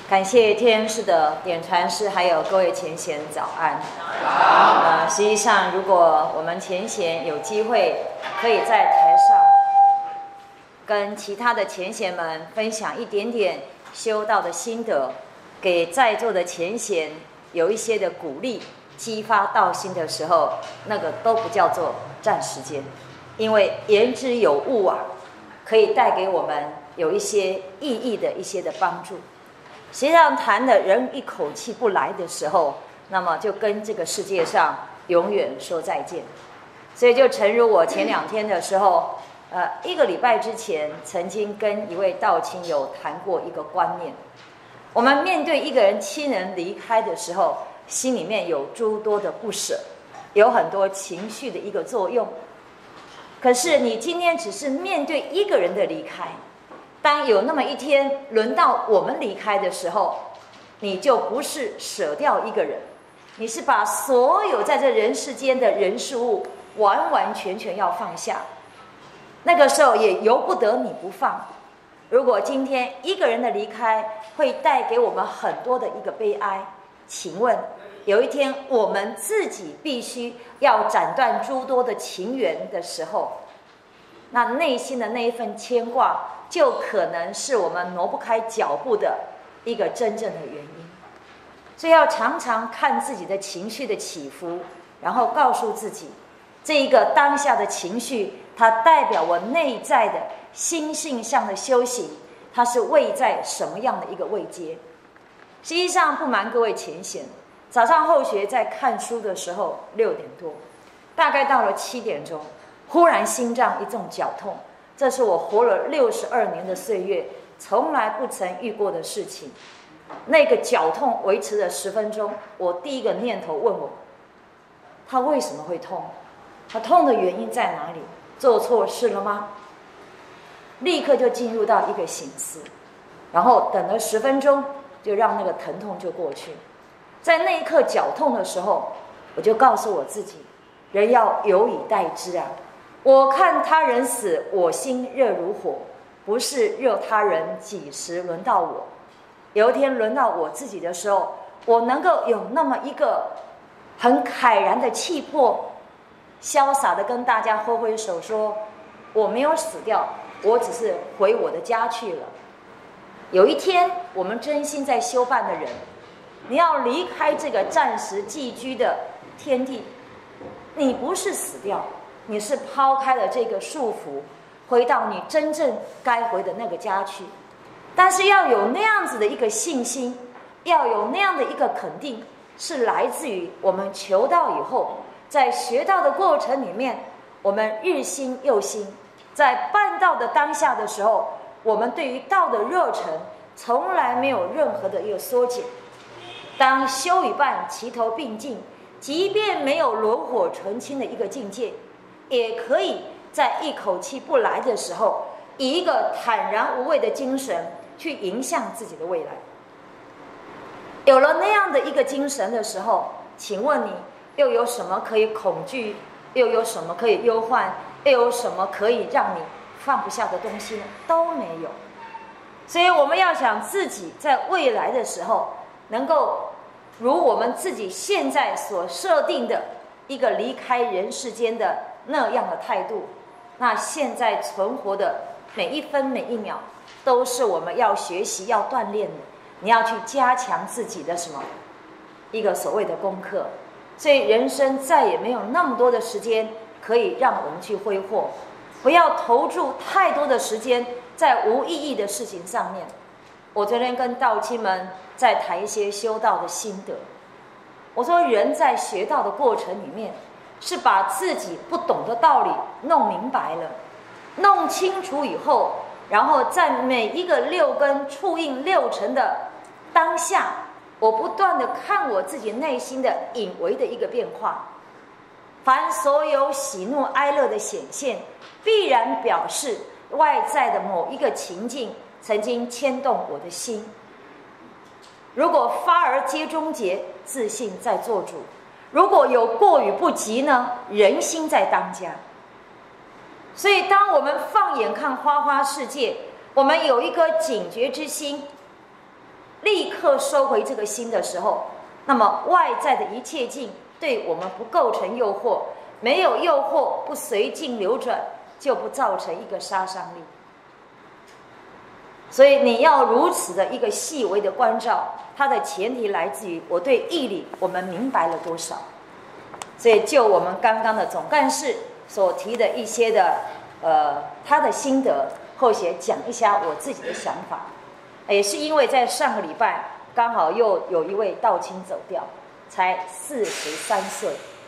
感谢天师的点传师，还有各位前贤早安。实际上，如果我们前贤有机会，可以在台上跟其他的前贤们分享一点点修道的心得，给在座的前贤有一些的鼓励，激发道心的时候，那个都不叫做占时间，因为言之有物啊，可以带给我们有一些意义的一些的帮助。实际上谈的人一口气不来的时候，那么就跟这个世界上永远说再见。所以就诚如我前2天的时候1个礼拜之前曾经跟一位道亲友谈过一个观念，我们面对一个人亲人离开的时候，心里面有诸多的不舍，有很多情绪的一个作用。可是你今天只是面对一个人的离开，当有那么一天轮到我们离开的时候，你就不是舍掉一个人，你是把所有在这人世间的人事物完完全全要放下。那个时候也由不得你不放。如果今天一个人的离开会带给我们很多的一个悲哀，请问有一天我们自己必须要斩断诸多的情缘的时候，那内心的那一份牵挂就可能是我们挪不开脚步的一个真正的原因。所以要常常看自己的情绪的起伏，然后告诉自己，这一个当下的情绪，它代表我内在的心性上的修行，它是位在什么样的一个位阶。实际上不瞒各位前贤，早上后学在看书的时候6点多，大概到了7点钟，忽然心脏一阵绞痛，这是我活了62年的岁月从来不曾遇过的事情。那个绞痛维持了10分钟，我第一个念头问我，他为什么会痛？他痛的原因在哪里？做错事了吗？立刻就进入到一个省思，然后等了10分钟，就让那个疼痛就过去。在那一刻绞痛的时候，我就告诉我自己，人要有以待之啊！我看他人死，我心热如火，不是热他人，几时轮到我？有一天轮到我自己的时候，我能够有那么一个很慨然的气魄，潇洒的跟大家挥挥手说，我没有死掉，我只是回我的家去了。有一天我们真心在修办的人，你要离开这个暂时寄居的天地，你不是死掉，你是抛开了这个束缚，回到你真正该回的那个家去。但是要有那样子的一个信心，要有那样的一个肯定，是来自于我们求道以后，在学道的过程里面，我们日新又新，在办道的当下的时候，我们对于道的热忱从来没有任何的一个缩减。当修与办齐头并进，即便没有炉火纯青的一个境界，也可以在一口气不来的时候，以一个坦然无畏的精神去迎向自己的未来。有了那样的一个精神的时候，请问你又有什么可以恐惧，又有什么可以忧患，又有什么可以让你放不下的东西呢？都没有。所以我们要想自己在未来的时候能够如我们自己现在所设定的一个离开人世间的那样的态度，那现在存活的每一分每一秒都是我们要学习要锻炼的。你要去加强自己的什么一个所谓的功课。所以人生再也没有那么多的时间可以让我们去挥霍，不要投注太多的时间在无意义的事情上面。我昨天跟道亲们在谈一些修道的心得，我说人在学道的过程里面，是把自己不懂的道理弄明白了，弄清楚以后，然后在每一个6根触应6尘的当下，我不断的看我自己内心的隐微的一个变化。凡所有喜怒哀乐的显现，必然表示外在的某一个情境曾经牵动我的心。如果发而皆终结，自信在做主；如果有过与不及呢，人心在当家。所以当我们放眼看花花世界，我们有一颗警觉之心，立刻收回这个心的时候，那么外在的一切境对我们不构成诱惑，没有诱惑，不随境流转，就不造成一个杀伤力。所以你要如此的一个细微的关照，它的前提来自于我对义理我们明白了多少。所以就我们刚刚的总干事所提的一些的他的心得，后学讲一下我自己的想法。也是因为在上个礼拜刚好又有一位道亲走掉，才43岁，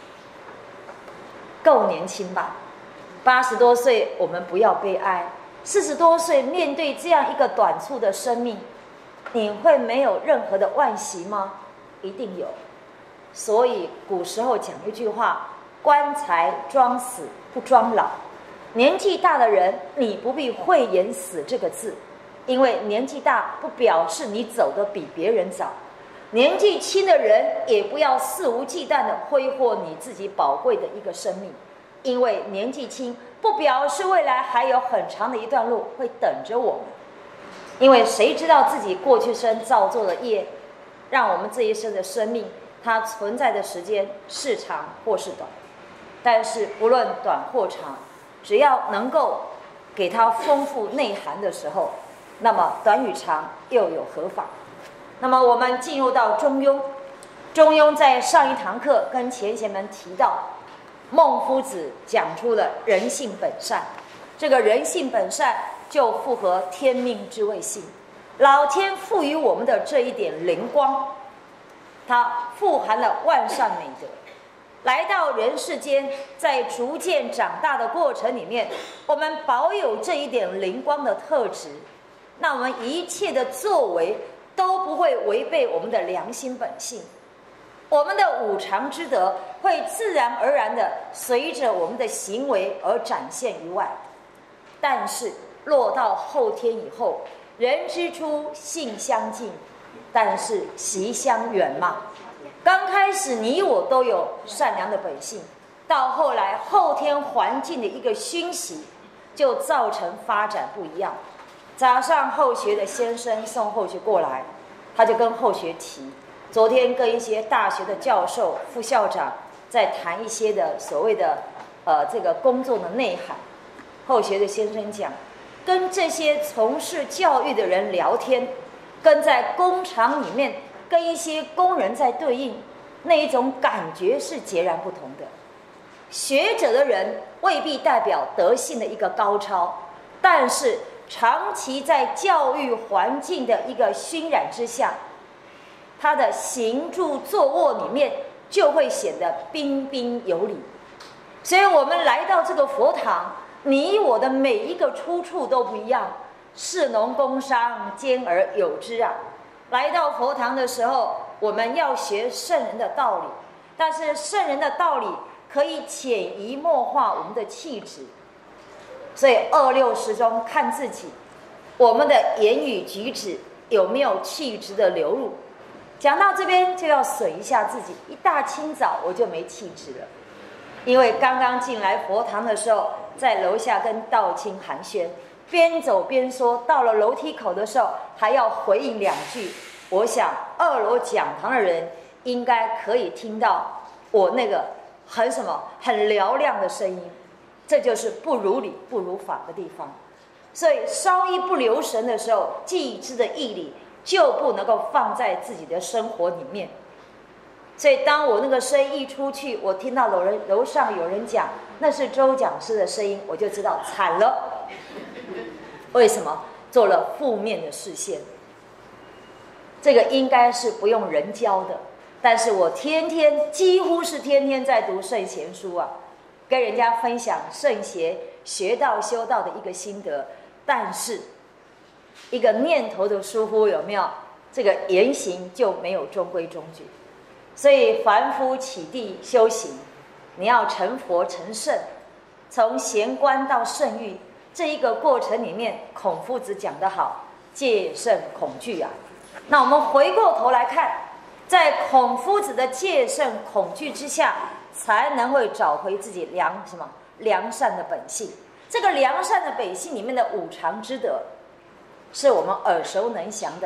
够年轻吧？80多岁我们不要悲哀，40多岁面对这样一个短促的生命，你会没有任何的惋惜吗？一定有。所以古时候讲一句话，棺材装死不装老。年纪大的人，你不必讳言死这个字，因为年纪大不表示你走得比别人早。年纪轻的人也不要肆无忌惮地挥霍你自己宝贵的一个生命，因为年纪轻不表示未来还有很长的一段路会等着我们。因为谁知道自己过去生造作的业，让我们这一生的生命它存在的时间是长或是短。但是不论短或长，只要能够给它丰富内涵的时候，那么短与长又有何妨？那么我们进入到中庸。中庸在上一堂课跟前贤们提到，孟夫子讲出了人性本善，这个人性本善就符合天命之谓性，老天赋予我们的这一点灵光，它富含了万善美德。来到人世间，在逐渐长大的过程里面，我们保有这一点灵光的特质，那我们一切的作为都不会违背我们的良心本性，我们的五常之德会自然而然的随着我们的行为而展现于外。但是落到后天以后，人之初性相近，但是习相远嘛。刚开始你我都有善良的本性，到后来后天环境的一个熏习，就造成发展不一样。早上后学的先生送后学过来，他就跟后学提，昨天跟一些大学的教授、副校长在谈一些的所谓的这个工作的内涵。后学的先生讲，跟这些从事教育的人聊天，跟在工厂里面跟一些工人在对应，那一种感觉是截然不同的。学者的人未必代表德性的一个高超，但是长期在教育环境的一个熏染之下，他的行住坐卧里面就会显得彬彬有礼。所以我们来到这个佛堂，你我的每一个出处都不一样，士农工商兼而有之啊。来到佛堂的时候，我们要学圣人的道理，但是圣人的道理可以潜移默化我们的气质。所以26时中看自己，我们的言语举止有没有气质的流入。讲到这边就要损一下自己，一大清早我就没气质了，因为刚刚进来佛堂的时候，在楼下跟道亲寒暄，边走边说，到了楼梯口的时候还要回应2句。我想2楼讲堂的人应该可以听到我那个很嘹亮的声音，这就是不如理不如法的地方。所以稍一不留神的时候，既知的义理就不能够放在自己的生活里面。所以当我那个声音一出去，我听到楼上有人讲那是周讲师的声音，我就知道惨了。为什么？做了负面的视线。这个应该是不用人教的，但是我几乎是天天在读圣贤书啊，跟人家分享圣贤学道修道的一个心得。但是一个念头的疏忽，有没有？这个言行就没有中规中矩。所以凡夫起地修行，你要成佛成圣，从贤观到圣域这一个过程里面，孔夫子讲得好，戒慎恐惧啊。那我们回过头来看，在孔夫子的戒慎恐惧之下，才能会找回自己良善的本性。这个良善的本性里面的五常之德，是我们耳熟能详的，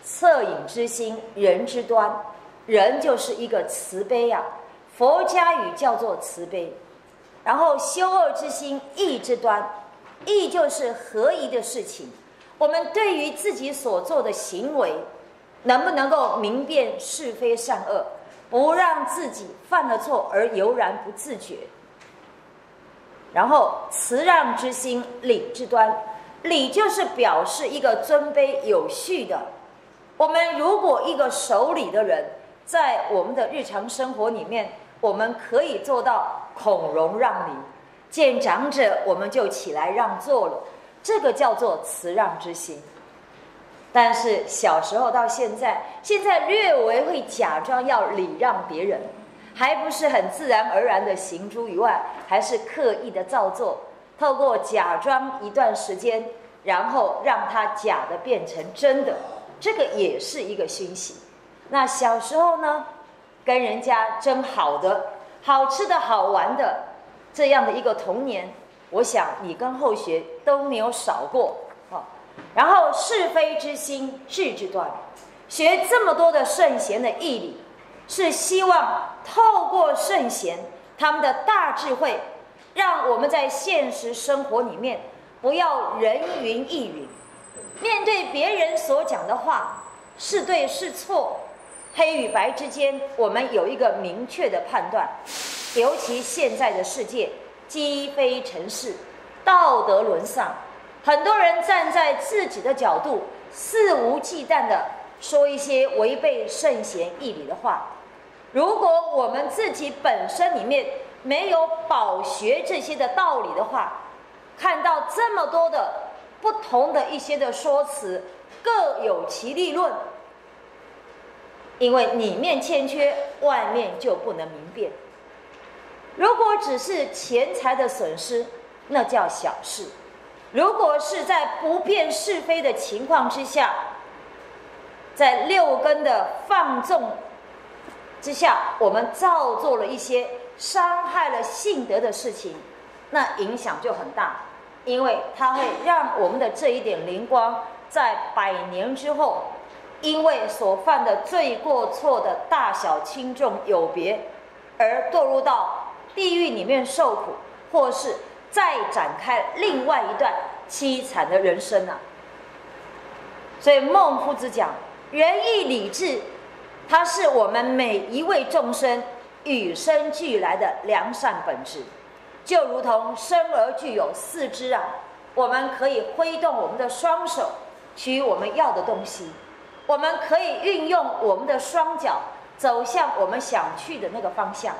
恻隐之心，仁之端。仁就是一个慈悲啊，佛家语叫做慈悲。然后修恶之心，义之端。义就是合宜的事情。我们对于自己所做的行为，能不能够明辨是非善恶，不让自己犯了错而悠然不自觉。然后慈让之心，礼之端。礼就是表示一个尊卑有序的。我们如果一个守礼的人，在我们的日常生活里面，我们可以做到孔融让梨，见长者我们就起来让座了，这个叫做慈让之心。但是小时候到现在略微会假装要礼让别人，还不是很自然而然的行诸以外，还是刻意的造作，透过假装一段时间，然后让它假的变成真的，这个也是一个熏习。那小时候呢，跟人家争好的、好吃的好玩的，这样的一个童年，我想你跟后学都没有少过。然后是非之心，智之端。学这么多的圣贤的义理，是希望透过圣贤他们的大智慧，让我们在现实生活里面不要人云亦云，面对别人所讲的话，是对是错，黑与白之间，我们有一个明确的判断。尤其现在的世界积非成是，道德沦丧，很多人站在自己的角度，肆无忌惮地说一些违背圣贤义理的话。如果我们自己本身里面没有饱学这些的道理的话，看到这么多的不同的一些的说辞，各有其立论，因为里面欠缺，外面就不能明辨。如果只是钱财的损失，那叫小事。如果是在不辨是非的情况之下，在六根的放纵之下，我们造作了一些伤害了性德的事情，那影响就很大，因为它会让我们的这一点灵光在100年之后，因为所犯的罪过错的大小轻重有别，而堕入到地狱里面受苦，或是再展开另外一段凄惨的人生啊。所以孟夫子讲，仁义礼智，它是我们每一位众生与生俱来的良善本质，就如同生而具有四肢啊，我们可以挥动我们的双手取我们要的东西，我们可以运用我们的双脚走向我们想去的那个方向。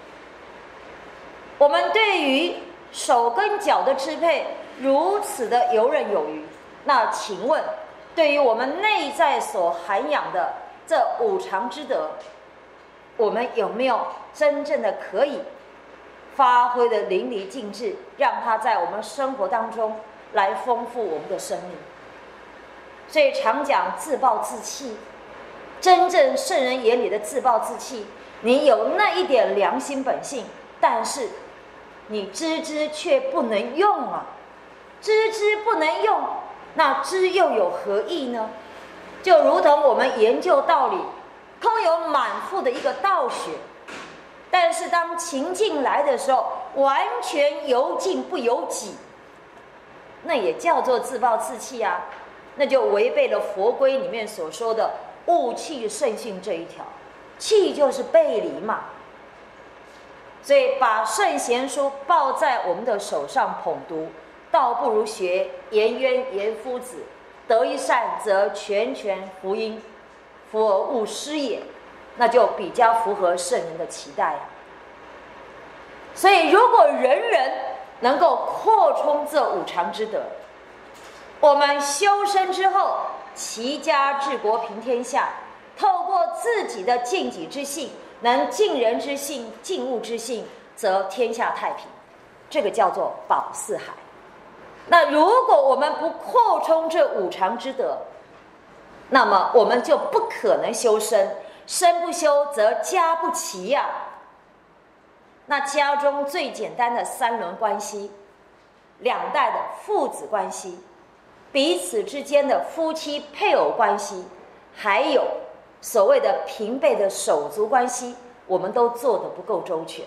我们对于手跟脚的支配如此的游刃有余，那请问对于我们内在所涵养的这五常之德，我们有没有真正的可以发挥的淋漓尽致，让它在我们生活当中来丰富我们的生命？所以常讲自暴自弃，真正圣人眼里的自暴自弃，你有那一点良心本性，但是你知却不能用啊，知不能用，那知又有何意呢？就如同我们研究道理，空有满腹的一个道学，但是当情境来的时候，完全由境不由己，那也叫做自暴自弃啊，那就违背了佛规里面所说的勿弃圣训这一条，弃就是背离嘛。所以把圣贤书抱在我们的手上捧读，倒不如学颜渊颜夫子，得一善则全福音，夫而勿施也，那就比较符合圣人的期待啊。所以如果人人能够扩充这五常之德，我们修身之后，齐家治国平天下，透过自己的尽己之性，能尽人之性，尽物之性，则天下太平，这个叫做保四海。那如果我们不扩充这五常之德，那么我们就不可能修身，身不修则家不齐呀。那家中最简单的三伦关系，两代的父子关系，彼此之间的夫妻配偶关系， 还有所谓的平辈的手足关系，我们都做得不够周全。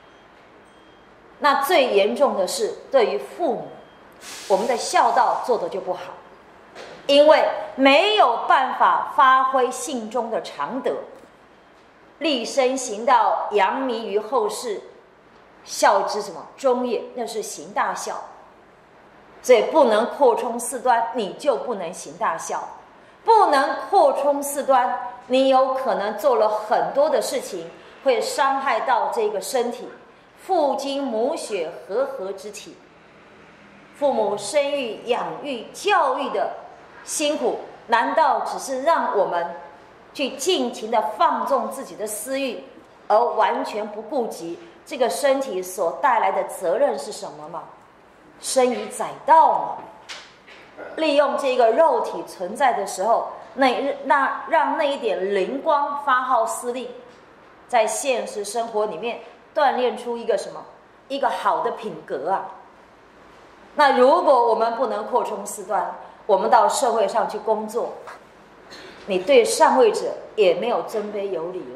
那最严重的是对于父母，我们的孝道做得就不好，因为没有办法发挥信中的常德，立身行道，扬弥于后世，孝之什么忠也，那是行大孝。所以不能扩充四端，你就不能行大孝。不能扩充四端，你有可能做了很多的事情，会伤害到这个身体。父精母血和合之体，父母生育、养育、教育的辛苦，难道只是让我们去尽情的放纵自己的私欲，而完全不顾及这个身体所带来的责任是什么吗？生以载道嘛，利用这个肉体存在的时候，让那一点灵光发号施令，在现实生活里面锻炼出一个什么？一个好的品格啊！那如果我们不能扩充四端，我们到社会上去工作，你对上位者也没有尊卑有礼了。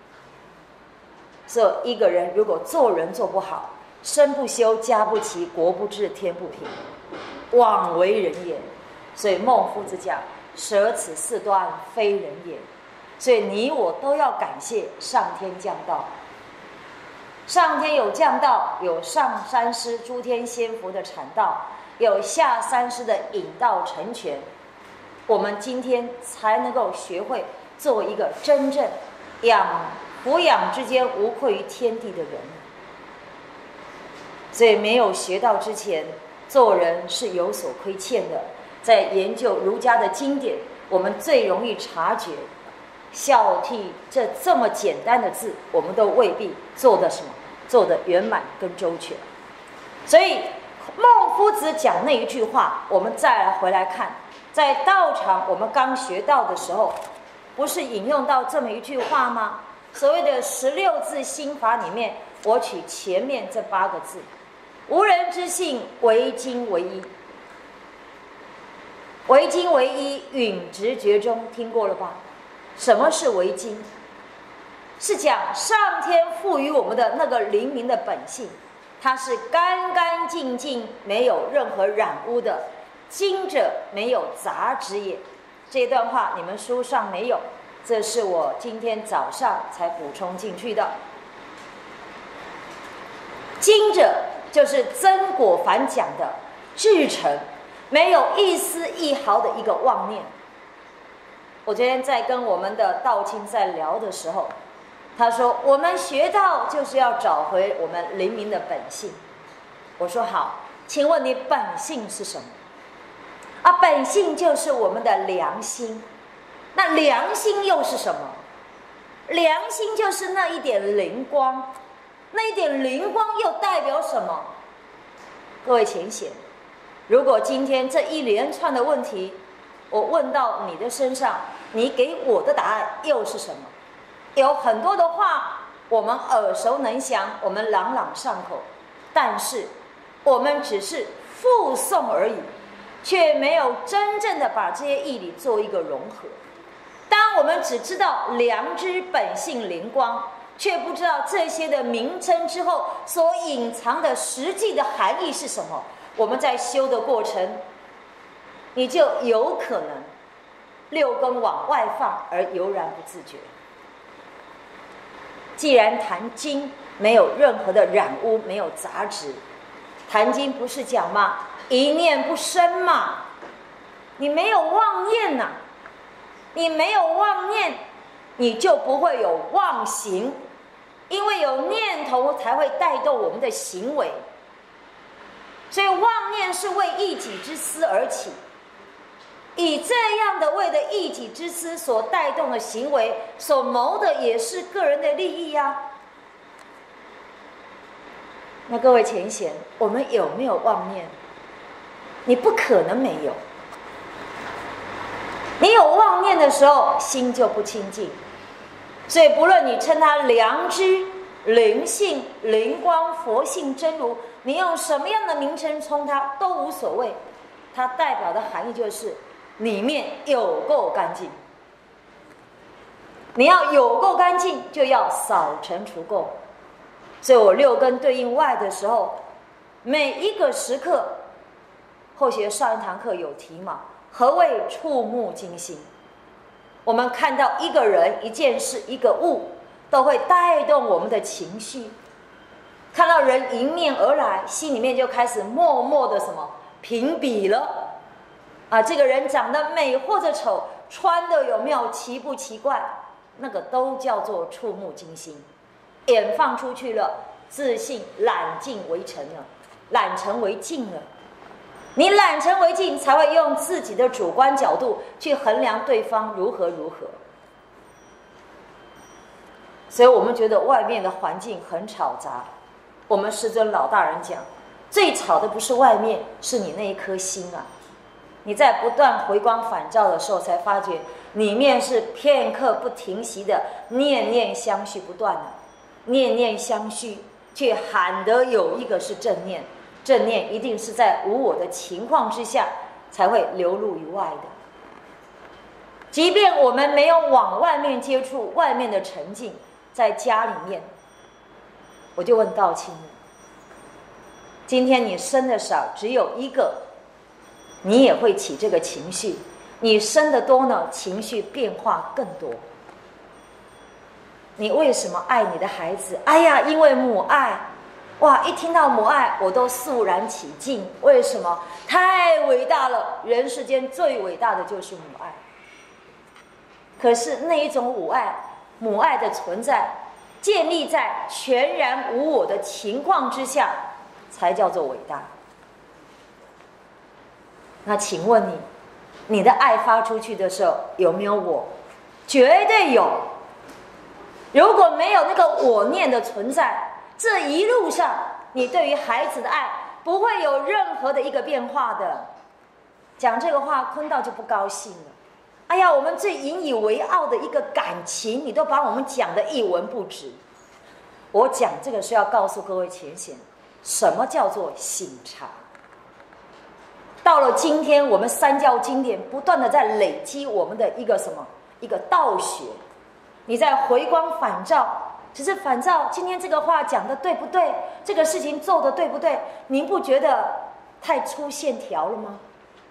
所以一个人如果做人做不好，身不修，家不齐，国不治，天不平，枉为人也。所以孟夫子讲：舍此四端，非人也。所以你我都要感谢上天降道。上天有降道，有上三师诸天仙佛的阐道，有下三师的引道成全，我们今天才能够学会做一个真正抚养之间无愧于天地的人。所以没有学道之前，做人是有所亏欠的。在研究儒家的经典，我们最容易察觉孝悌这么简单的字，我们都未必做的什么，做的圆满跟周全。所以孟夫子讲那一句话，我们再来回来看，在道场我们刚学道的时候，不是引用到这么一句话吗？所谓的16字心法里面，我取前面这8个字：无人之性，唯精为一。唯精为一，允直觉中，听过了吧？什么是唯精？是讲上天赋予我们的那个灵明的本性，它是干干净净，没有任何染污的。精者没有杂质也。这段话你们书上没有，这是我今天早上才补充进去的。精者就是曾国藩讲的至诚，没有一丝一毫的一个妄念。我昨天在跟我们的道亲在聊的时候，他说我们学道就是要找回我们灵明的本性。我说好，请问你本性是什么？本性就是我们的良心。那良心又是什么？良心就是那一点灵光。那一点灵光又代表什么？各位浅显，如果今天这一连串的问题我问到你的身上，你给我的答案又是什么？有很多的话我们耳熟能详，我们朗朗上口，但是我们只是附送而已，却没有真正的把这些义理做一个融合。当我们只知道良知本性灵光，却不知道这些的名称之后所隐藏的实际的含义是什么，我们在修的过程，你就有可能六根往外放而悠然不自觉。既然谈经没有任何的染污，没有杂质，谈经不是讲吗？一念不生嘛，你没有妄念呐，你没有妄念，你就不会有妄行，因为有念头才会带动我们的行为。所以妄念是为一己之私而起，以这样的为了一己之私所带动的行为，所谋的也是个人的利益啊。那各位浅显，我们有没有妄念？你不可能没有。你有妄念的时候，心就不清净。所以不论你称它良知、灵性、灵光、佛性、真如，你用什么样的名称称它都无所谓，它代表的含义就是里面有够干净。 你要有够干净，就要扫尘除垢。所以我六根对应外的时候，每一个时刻，后学上一堂课有提嘛，何谓触目惊心？我们看到一个人、一件事、一个物，都会带动我们的情绪。看到人迎面而来，心里面就开始默默的什么评比了啊，这个人长得美或者丑，穿的有没有奇不奇怪，那个都叫做触目惊心。眼放出去了，自信揽镜为尘了，揽成为镜了。你揽成为镜，才会用自己的主观角度去衡量对方如何如何。所以我们觉得外面的环境很吵杂，我们师尊老大人讲，最吵的不是外面，是你那一颗心啊。你在不断回光返照的时候，才发觉里面是片刻不停息的念念相续不断的，念念相续，却喊得有一个是正念。正念一定是在无我的情况之下才会流露于外的。即便我们没有往外面接触外面的沉静，在家里面，我就问道清了，今天你生的少，只有一个，你也会起这个情绪；你生的多呢，情绪变化更多。你为什么爱你的孩子？哎呀，因为母爱。哇！一听到母爱，我都肃然起敬。为什么？太伟大了！人世间最伟大的就是母爱。可是那一种母爱的存在，建立在全然无我的情况之下，才叫做伟大。那请问你的爱发出去的时候有没有我？绝对有。如果没有那个我念的存在，这一路上，你对于孩子的爱不会有任何的一个变化的。讲这个话，坤道就不高兴了。哎呀，我们最引以为傲的一个感情，你都把我们讲得一文不值。我讲这个是要告诉各位前贤，什么叫做醒察。到了今天，我们三教经典不断的在累积我们的一个什么？一个道学。你在回光返照。只是反照今天这个话讲的对不对？这个事情做的对不对？您不觉得太粗线条了吗？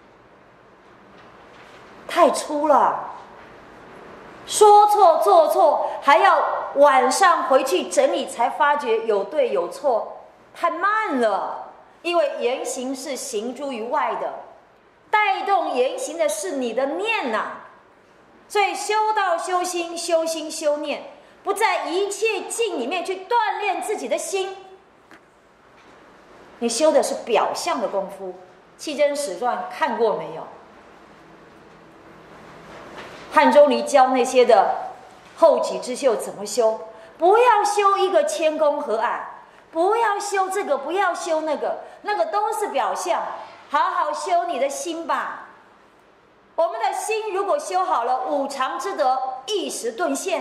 太粗了，说错做错，还要晚上回去整理才发觉有对有错，太慢了。因为言行是行诸于外的，带动言行的是你的念呐。所以修道修心，修心修念。不在一切境里面去锻炼自己的心，你修的是表象的功夫。七真史传看过没有？汉钟离教那些的后起之秀怎么修？不要修一个谦恭和蔼，不要修这个，不要修那个，那个都是表象。好好修你的心吧。我们的心如果修好了，五常之德一时顿现。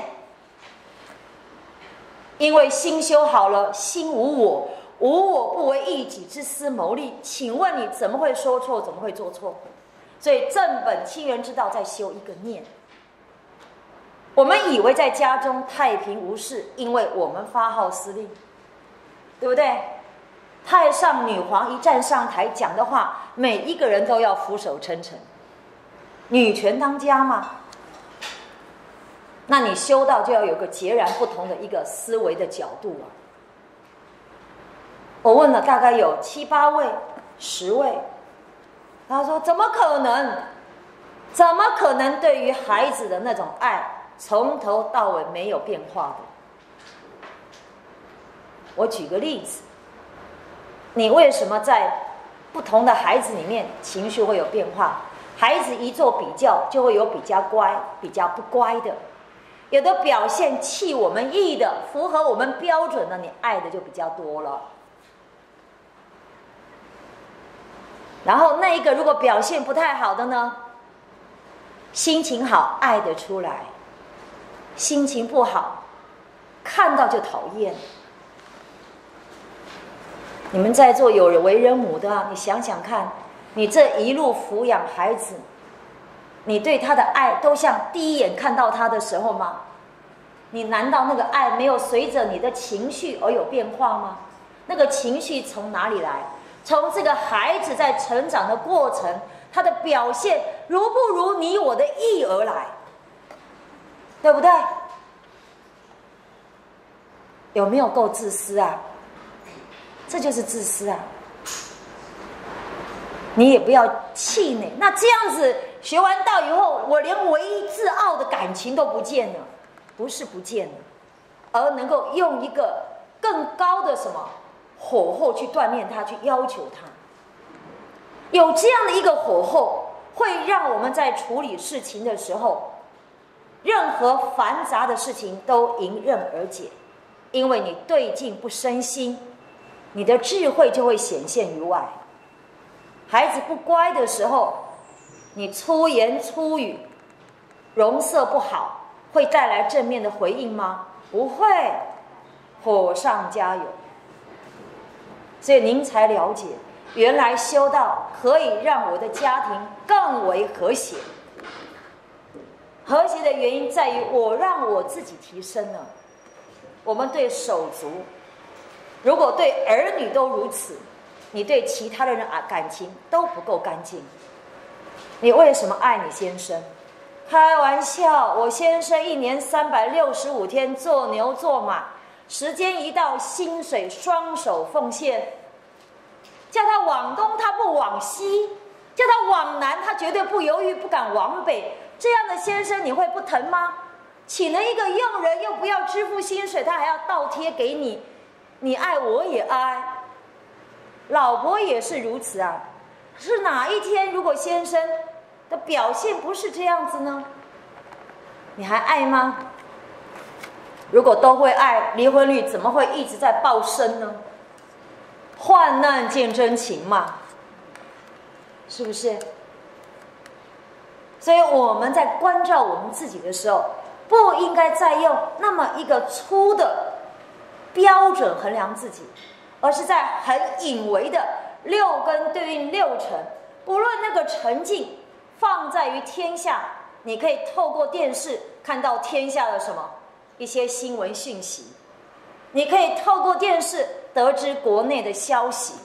因为心修好了，心无我，无我不为一己之私谋利。请问你怎么会说错？怎么会做错？所以正本清源之道在修一个念。我们以为在家中太平无事，因为我们发号施令，对不对？太上女皇一站上台讲的话，每一个人都要俯首称臣。女权当家嘛。那你修道就要有个截然不同的一个思维的角度啊！我问了大概有7、8位、10位，他说怎么可能？怎么可能对于孩子的那种爱，从头到尾没有变化的？我举个例子，你为什么在不同的孩子里面情绪会有变化？孩子一做比较，就会有比较乖、比较不乖的。有的表现弃我们意的，符合我们标准的，你爱的就比较多了。然后那一个如果表现不太好的呢，心情好爱得出来，心情不好看到就讨厌。你们在座有为人母的啊，你想想看，你这一路抚养孩子，你对他的爱都像第一眼看到他的时候吗？ 你难道那个爱没有随着你的情绪而有变化吗？那个情绪从哪里来？从这个孩子在成长的过程，他的表现如不如你我的意而来，对不对？有没有够自私啊？这就是自私啊！你也不要气馁。那这样子学完道以后，我连唯一自傲的感情都不见了，不是不见了，而能够用一个更高的什么火候去锻炼它，去要求它。有这样的一个火候，会让我们在处理事情的时候，任何繁杂的事情都迎刃而解。因为你对境不生心，你的智慧就会显现于外。孩子不乖的时候，你粗言粗语，容色不好，会带来正面的回应吗？不会，火上加油。所以您才了解，原来修道可以让我的家庭更为和谐。和谐的原因在于我让我自己提升了。我们对手足，如果对儿女都如此，你对其他的人感情都不够干净。你为什么爱你先生？开玩笑，我先生一年365天做牛做马，时间一到，薪水双手奉献。叫他往东，他不往西；叫他往南，他绝对不犹豫，不敢往北。这样的先生，你会不疼吗？请了一个佣人，又不要支付薪水，他还要倒贴给你，你爱我也爱，老婆也是如此啊。是哪一天如果先生的表现不是这样子呢？你还爱吗？如果都会爱，离婚率怎么会一直在暴升呢？患难见真情嘛，是不是？所以我们在关照我们自己的时候，不应该再用那么一个粗的标准衡量自己，而是在很隐微的6根对应6尘，不论那个沉静放在于天下，你可以透过电视看到天下的什么一些新闻讯息，你可以透过电视得知国内的消息，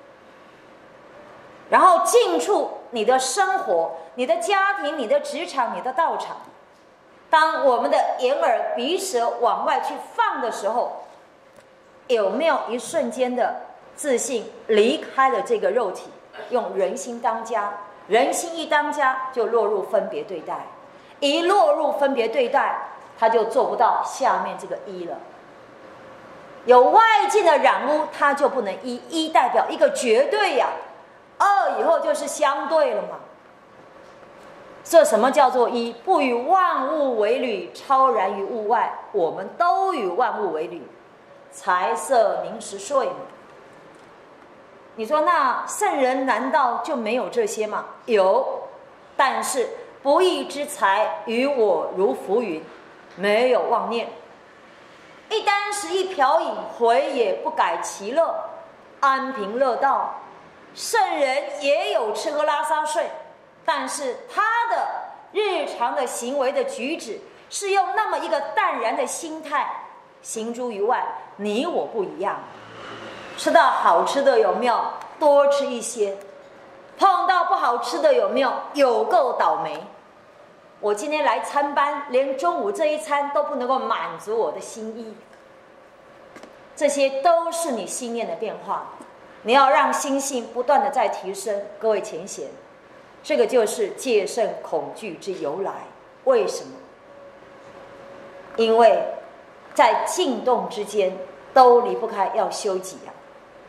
然后近处你的生活、你的家庭、你的职场、你的道场。当我们的眼耳鼻舌往外去放的时候，有没有一瞬间的自信离开了这个肉体，用人心当家？人心一当家，就落入分别对待，一落入分别对待，他就做不到下面这个一了。有外境的染污，他就不能一，一代表一个绝对呀，2以后就是相对了嘛。这什么叫做一？不与万物为侣，超然于物外。我们都与万物为侣，财色名食睡嘛。你说那圣人难道就没有这些吗？有，但是不义之财与我如浮云，没有妄念。一箪食一瓢饮，回也不改其乐，安贫乐道。圣人也有吃喝拉撒睡，但是他的日常的行为的举止是用那么一个淡然的心态行诸于外。你我不一样，吃到好吃的有没有？多吃一些。碰到不好吃的有没有？有够倒霉。我今天来参班，连中午这一餐都不能够满足我的心意。这些都是你心念的变化，你要让心性不断的在提升。各位前贤，这个就是戒慎恐惧之由来。为什么？因为在静动之间都离不开要修己啊。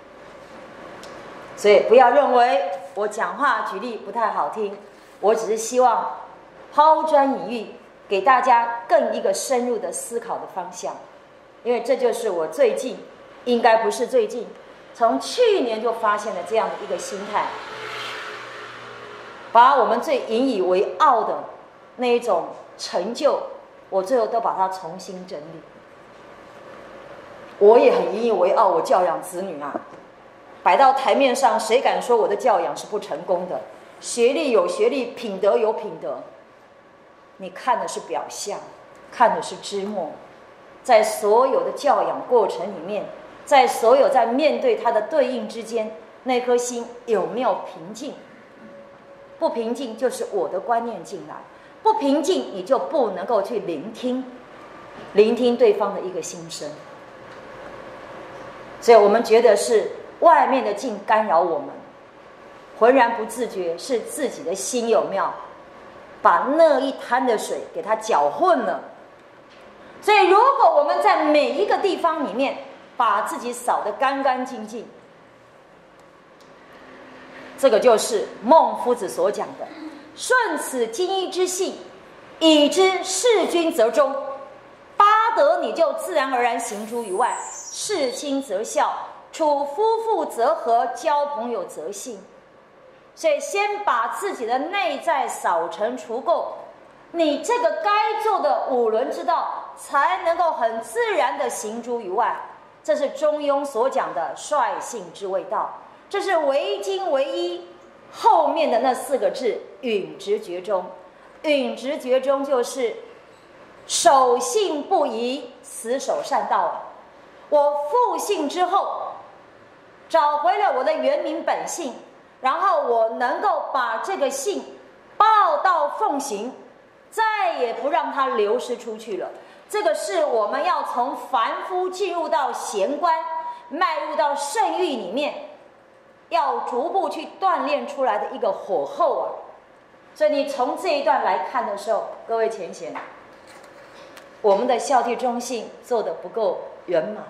所以不要认为我讲话举例不太好听，我只是希望抛砖引玉，给大家更一个深入的思考的方向。因为这就是我最近，应该不是最近，从去年就发现了这样的一个心态，把我们最引以为傲的那一种成就，我最后都把它重新整理。我也很引以为傲，我教养子女啊，摆到台面上，谁敢说我的教养是不成功的？学历有学历，品德有品德，你看的是表象，看的是枝末， 在所有的教养过程里面，在所有在面对它的对应之间，那颗心有没有平静？不平静就是我的观念进来，不平静你就不能够去聆听对方的一个心声。所以我们觉得是外面的境干扰我们，浑然不自觉是自己的心有没有把那一滩的水给它搅混了。所以如果我们在每一个地方里面把自己扫得干干净净，这个就是孟夫子所讲的顺此精一之性，以知事君则忠，八德你就自然而然行诸于外，事亲则孝，处夫妇则和，交朋友则信。所以先把自己的内在扫尘除垢，你这个该做的五伦之道才能够很自然的行诸于外。这是中庸所讲的率性之谓道，这是唯精唯一后面的那4个字允直觉中。允直觉中就是守信不疑，死守善道。我复信之后，找回了我的原名本性，然后我能够把这个信报道奉行，再也不让它流失出去了。这个是我们要从凡夫进入到贤观，迈入到圣域里面，要逐步去锻炼出来的一个火候啊。所以你从这一段来看的时候，各位前贤，我们的孝悌忠信做得不够圆满。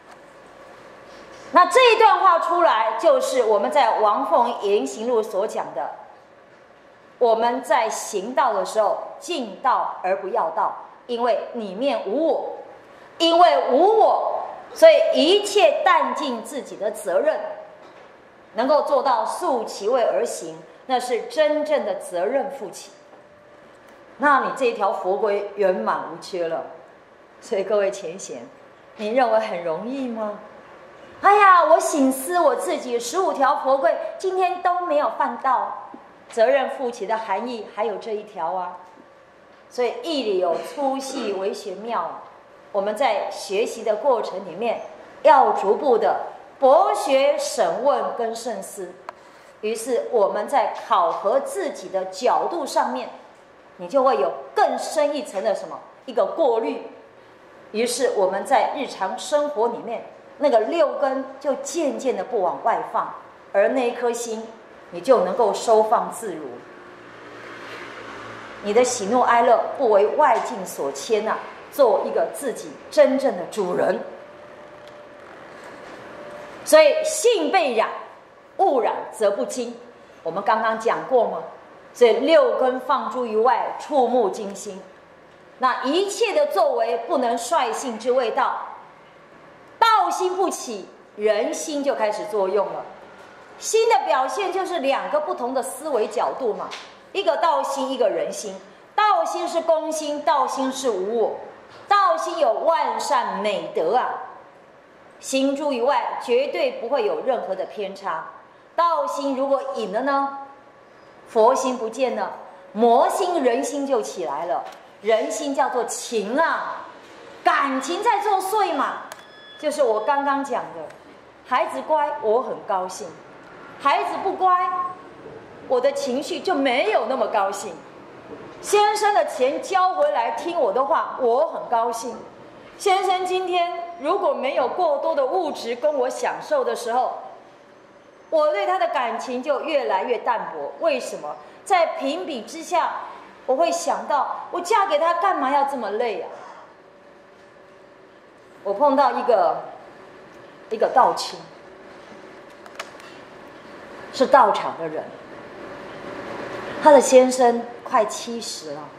那这一段话出来，就是我们在王凤言行录所讲的，我们在行道的时候，尽道而不要道，因为里面无我，因为无我，所以一切淡尽自己的责任，能够做到素其位而行，那是真正的责任负起。那你这一条佛规圆满无缺了。所以各位前贤，你认为很容易吗？哎呀，我省思我自己15条佛规今天都没有犯到，责任负起的含义还有这一条啊。所以义理有粗细为玄妙啊。我们在学习的过程里面，要逐步的博学审问跟慎思。于是我们在考核自己的角度上面，你就会有更深一层的什么一个过滤。于是我们在日常生活里面，那个6根就渐渐的不往外放，而那一颗心你就能够收放自如。你的喜怒哀乐不为外境所牵啊，做一个自己真正的主人。所以性被染，勿染则不精，我们刚刚讲过吗？所以6根放诸于外，触目惊心。那一切的作为不能率性之谓道，道心不起，人心就开始作用了。心的表现就是2个不同的思维角度嘛，一个道心，一个人心。道心是公心，道心是无我，道心有万善美德啊，行诸于外绝对不会有任何的偏差。道心如果隐了呢，佛心不见了，魔心人心就起来了。人心叫做情啊，感情在作祟嘛。就是我刚刚讲的，孩子乖我很高兴，孩子不乖我的情绪就没有那么高兴。先生的钱交回来听我的话，我很高兴。先生今天如果没有过多的物质供我享受的时候，我对他的感情就越来越淡薄。为什么？在评比之下，我会想到，我嫁给他干嘛要这么累啊？我碰到一个道亲，是道场的人，他的先生快70了，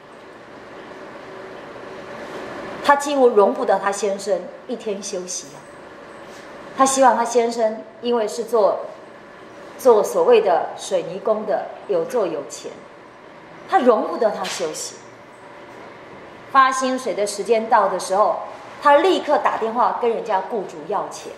他几乎容不得他先生一天休息啊。他希望他先生因为是做所谓的水泥工的，有做有钱，他容不得他休息。发薪水的时间到的时候，他立刻打电话跟人家雇主要钱。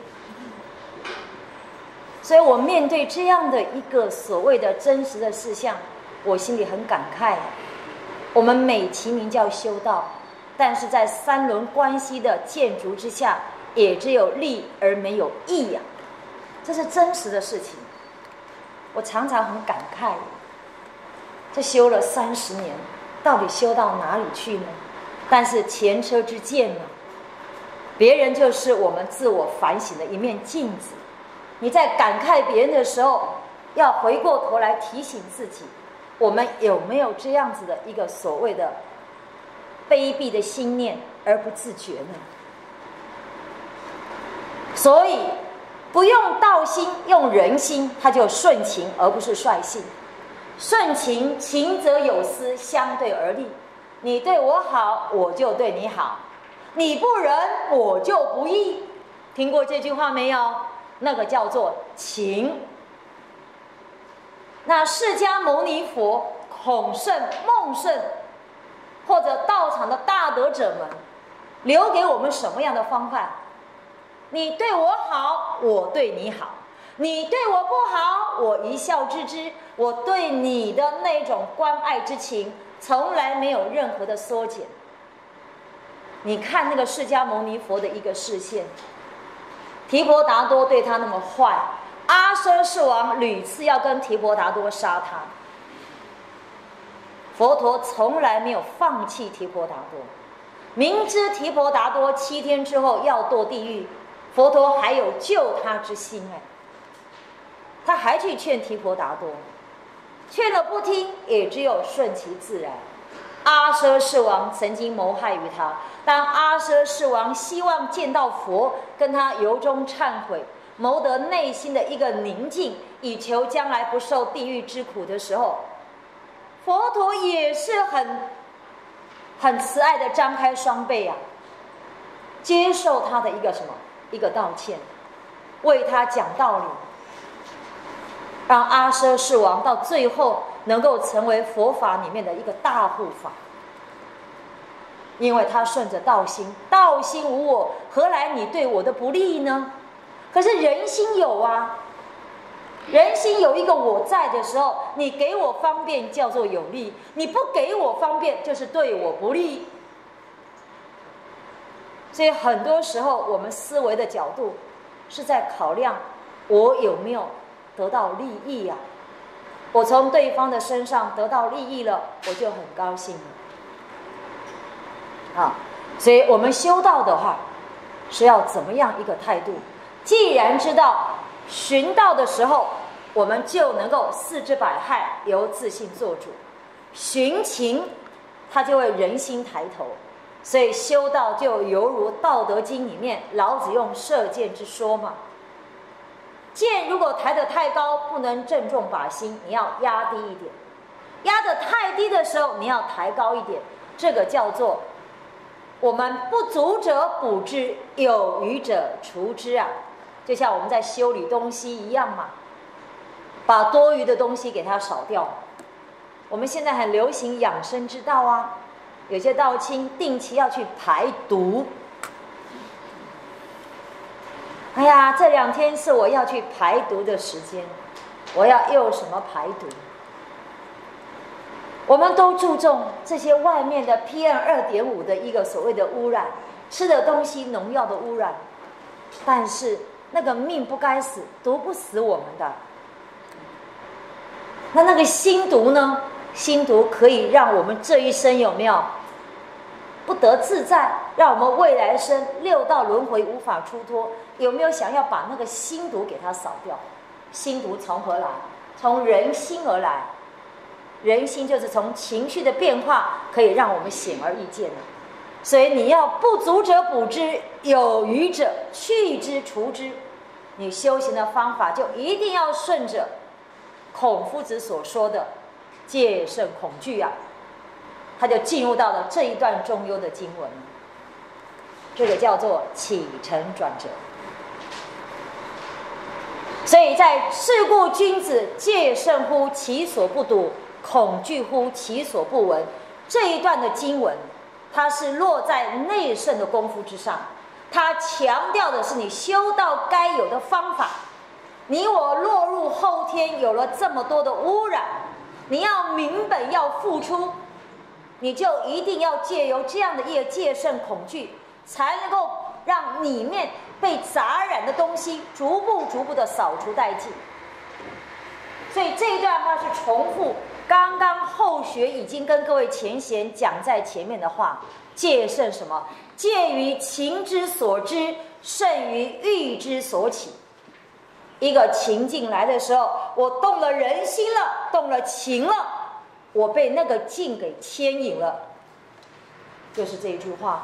所以我面对这样的一个所谓的真实的事项，我心里很感慨。我们美其名叫修道， 但是在三轮关系的建筑之下，也只有利而没有义呀，这是真实的事情。我常常很感慨，这修了30年，到底修到哪里去呢？但是前车之鉴呢，别人就是我们自我反省的一面镜子。你在感慨别人的时候，要回过头来提醒自己，我们有没有这样子的一个所谓的卑鄙的心念而不自觉呢？所以不用道心，用人心，它就顺情而不是率性。顺情，情则有司，相对而立。你对我好，我就对你好；你不仁，我就不义。听过这句话没有？那个叫做情。那释迦牟尼佛、孔圣、孟圣，或者道场的大德者们，留给我们什么样的方法？你对我好，我对你好；你对我不好，我一笑置之。我对你的那种关爱之情，从来没有任何的缩减。你看那个释迦牟尼佛的一个视线，提婆达多对他那么坏，阿阇世王屡次要跟提婆达多杀他，佛陀从来没有放弃提婆达多。明知提婆达多7天之后要堕地狱，佛陀还有救他之心他还去劝提婆达多，劝了不听，也只有顺其自然。阿阇世王曾经谋害于他，当阿阇世王希望见到佛，跟他由衷忏悔，谋得内心的一个宁静，以求将来不受地狱之苦的时候，佛陀也是很慈爱的张开双臂接受他的一个道歉，为他讲道理，让阿阇世王到最后能够成为佛法里面的一个大护法。因为他顺着道心，道心无我，何来你对我的不利呢？可是人心有人心有一个我在的时候，你给我方便叫做有利，你不给我方便就是对我不利。所以很多时候我们思维的角度是在考量我有没有得到利益我从对方的身上得到利益了，我就很高兴了所以我们修道的话是要怎么样一个态度？既然知道寻道的时候，我们就能够四肢百骸由自性做主；寻情，它就会人心抬头。所以修道就犹如《道德经》里面老子用射箭之说嘛，箭如果抬得太高，不能正中靶心，你要压低一点；压得太低的时候，你要抬高一点。这个叫做我们不足者补之，有余者除之就像我们在修理东西一样嘛，把多余的东西给它扫掉。我们现在很流行养生之道有些道亲定期要去排毒。哎呀，这2天是我要去排毒的时间，我要用什么排毒？我们都注重这些外面的 PM2.5 的一个所谓的污染，吃的东西农药的污染，但是那个命不该死，毒不死我们的。那个心毒呢？心毒可以让我们这一生有没有不得自在，让我们未来生6道轮回无法出脱？有没有想要把那个心毒给它扫掉？心毒从何来？从人心而来。人心就是从情绪的变化可以让我们显而易见所以你要不足者补之，有余者去之除之。你修行的方法就一定要顺着孔夫子所说的戒慎恐惧他就进入到了这一段中庸的经文，这个叫做起承转折。所以在是故君子戒慎乎其所不睹，恐惧乎其所不闻这一段的经文，它是落在内圣的功夫之上，它强调的是你修道该有的方法。你我落入后天有了这么多的污染，你要明本要付出， 你就一定要借由这样的一个戒慎恐惧，才能够让里面被杂染的东西逐步的扫除殆尽。所以这一段话是重复刚刚后学已经跟各位前贤讲在前面的话，戒慎什么？戒于情之所知，胜于欲之所起。一个情境来的时候，我动了人心了，动了情了，我被那个境给牵引了，就是这一句话。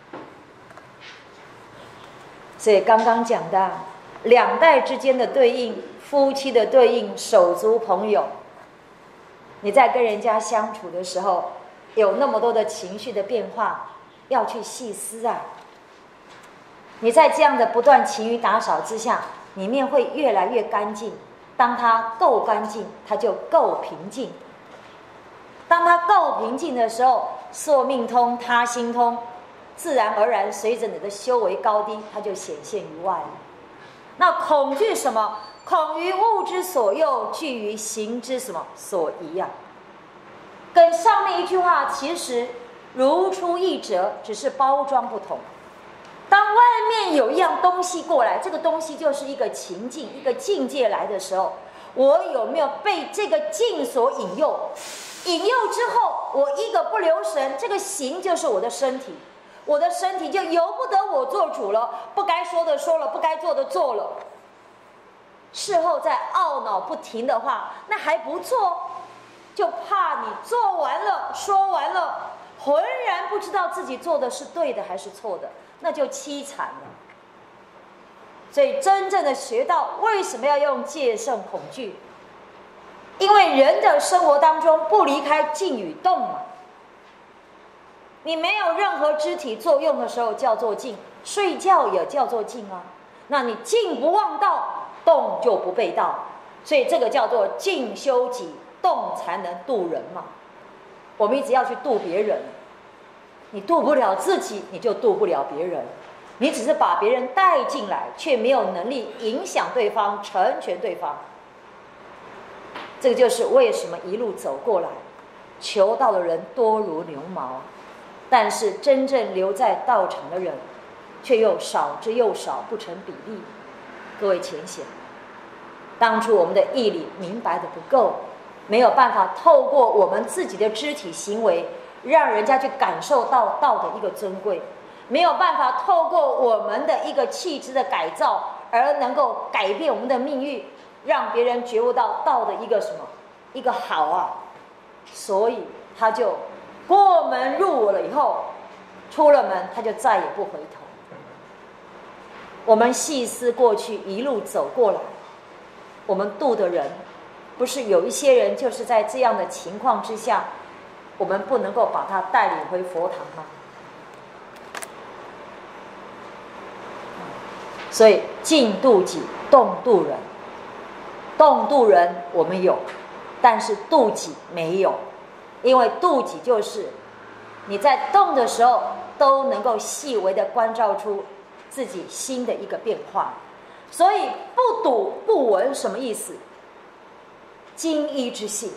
所以刚刚讲的两代之间的对应，夫妻的对应，手足朋友，你在跟人家相处的时候，有那么多的情绪的变化，要去细思啊。你在这样的不断情欲打扫之下，里面会越来越干净。当它够干净，它就够平静。当它够平静的时候，宿命通，他心通，自然而然随着你的修为高低，它就显现于外了。那恐惧什么？恐于物之所诱，惧于行之什么所宜啊？跟上面一句话其实如出一辙，只是包装不同。当外面有一样东西过来，这个东西就是一个情境，一个境界来的时候，我有没有被这个境所引诱？引诱之后，我一个不留神，这个行就是我的身体，我的身体就由不得我做主了，不该说的说了，不该做的做了。事后再懊恼不停的话，那还不做，就怕你做完了，说完了，浑然不知道自己做的是对的还是错的，那就凄惨了。所以真正的学到为什么要用戒慎恐惧，因为人的生活当中不离开静与动嘛。你没有任何肢体作用的时候叫做静，睡觉也叫做静啊。那你静不忘道，动就不被道，所以这个叫做静修己，动才能度人嘛。我们一直要去度别人，你度不了自己，你就度不了别人。你只是把别人带进来，却没有能力影响对方，成全对方。这个就是为什么一路走过来，求道的人多如牛毛，但是真正留在道场的人却又少之又少，不成比例。各位浅显，当初我们的义理明白的不够，没有办法透过我们自己的肢体行为，让人家去感受到道的一个尊贵，没有办法透过我们的一个气质的改造，而能够改变我们的命运，让别人觉悟到道的一个什么一个好啊。所以他就过门入我了以后，出了门他就再也不回头。我们细思过去一路走过来，我们度的人，不是有一些人就是在这样的情况之下，我们不能够把他带领回佛堂吗？所以静度己，动度人。动度人我们有，但是度己没有。因为度己就是你在动的时候都能够细微的关照出自己心的一个变化。所以不睹不闻什么意思？精一之性。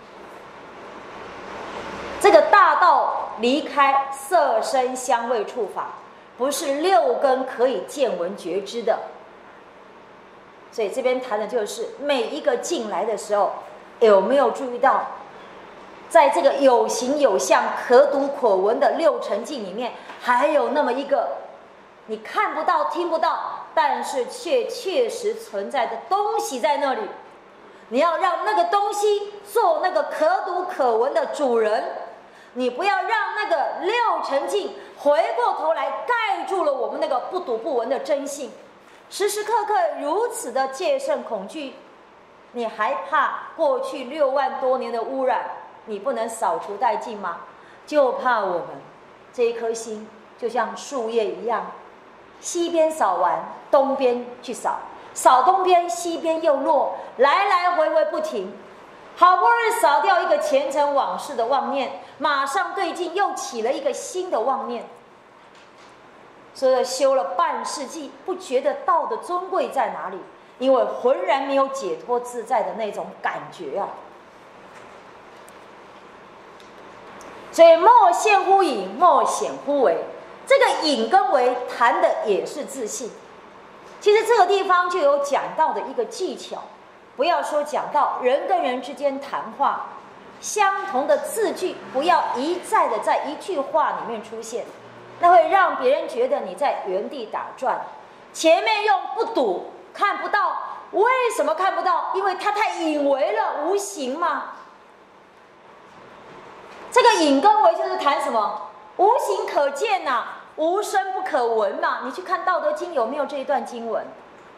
这个大道离开色声香味触法，不是六根可以见闻觉知的。所以这边谈的就是每一个境来的时候，有没有注意到在这个有形有相可睹可闻的六尘境里面，还有那么一个你看不到听不到，但是却确实存在的东西在那里。你要让那个东西做那个可睹可闻的主人，你不要让那个六尘境回过头来盖住了我们那个不睹不闻的真性。时时刻刻如此的戒慎恐惧，你还怕过去6万多年的污染你不能扫除殆尽吗？就怕我们这一颗心就像树叶一样，西边扫完东边去扫，扫东边西边又落，来来回回不停。好不容易扫掉一个前尘往事的妄念，马上对镜又起了一个新的妄念。所以修了半世纪，不觉得道的尊贵在哪里？因为浑然没有解脱自在的那种感觉啊。 所以莫现乎隐，莫显乎为。这个隐跟为谈的也是自信。其实这个地方就有讲到的一个技巧，不要说讲到人跟人之间谈话，相同的字句不要一再的在一句话里面出现，那会让别人觉得你在原地打转。前面用不睹，看不到，为什么看不到？因为它太隐微了，无形嘛。这个隐跟为就是谈什么？无形可见呐、无声不可闻嘛。你去看《道德经》有没有这一段经文？